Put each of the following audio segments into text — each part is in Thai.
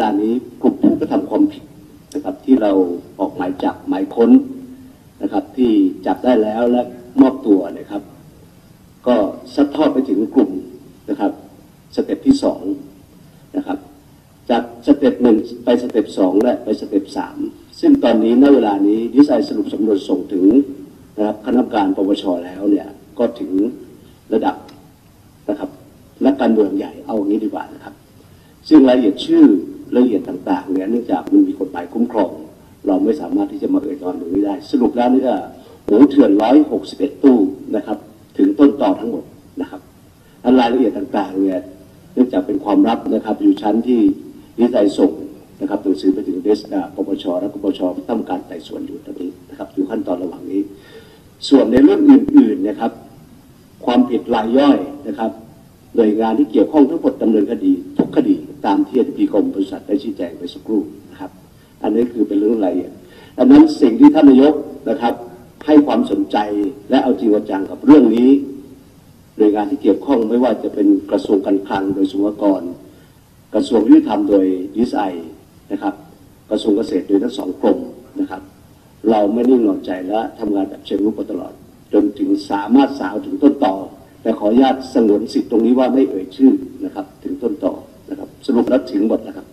ลานี้กลุ่มผู้กระทำความผิดนะครับที่เราออกหมายจับหมายค้นนะครับที่จับได้แล้วและมอบตัวนะครับก็ซัดทอดไปถึงกลุ่มนะครับสเต็ปที่2นะครับจากสเต็ป1ไปสเต็ป2และไปสเต็ป3ซึ่งตอนนี้ณเวลานี้ดีไซน์สรุปสำนวนส่งถึงนะครับคณะกรรมการปปชแล้วเนี่ยก็ถึงระดับนะครับนักการเมืองใหญ่เอางี้ดีกว่านะครับซึ่งรายละเอียดชื่อรายละเอียดต่างๆเนี่ยเนื่องจากมันมีกฎหมายคุ้มครองเราไม่สามารถที่จะมาเอ่ยนามตรงนี้ได้สรุปแล้วนี่ก็หูเถื่อน161ตู้นะครับถึงต้นต่อทั้งหมดนะครับรายละเอียดต่างๆเนี่ยเนื่องจากเป็นความลับนะครับอยู่ชั้นที่ดีไซน์ส่งนะครับหนังสือไปถึงปปชและปปชต้องการไต่สวนอยู่ตอนนี้นะครับอยู่ขั้นตอนระหว่างนี้ส่วนในเรื่องอื่นๆนะครับความผิดรายย่อยนะครับโดยงานที่เกี่ยวข้องทั้งหมดดำเนินคดีทุกคดีตามที่อธิบดีกรมบริษัทได้ชี้แจงไปสักครู่นะครับอันนี้คือเป็นเรื่องรายละเอียดดังนั้นสิ่งที่ท่านนายกนะครับให้ความสนใจและเอาจริงเอาจังกับเรื่องนี้โดยงานที่เกี่ยวข้องไม่ว่าจะเป็นกระทรวงการคลังโดยศุลกากรกระทรวงยุติธรรมโดยดีไซน์นะครับกระทรวงเกษตรโดยทั้ง2กรมนะครับเราไม่นิ่งนอนใจและทำงานแบบเชิงรุกมาตลอดจนถึงสามารถสาวถึงต้นตอแต่ขออนุญาตสงวนสิทธิ์ตรงนี้ว่าไม่เอ่ยชื่อนะครับถึงต้นตอนะครับสรุปแล้วถึงหมดนะครับ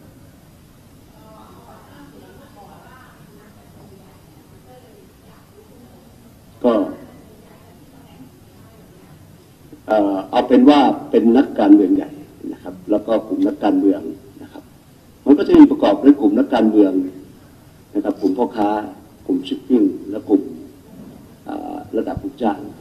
ก็เอาเป็นว่าเป็นนักการเมืองใหญ่นะครับแล้วก็กลุ่มนักการเมืองนะครับมันก็จะมีประกอบด้วยกลุ่มนักการเมืองนะครับกลุ่มพ่อค้ากลุ่มชิปปิ้งและกลุ่มระดับผู้จ้าง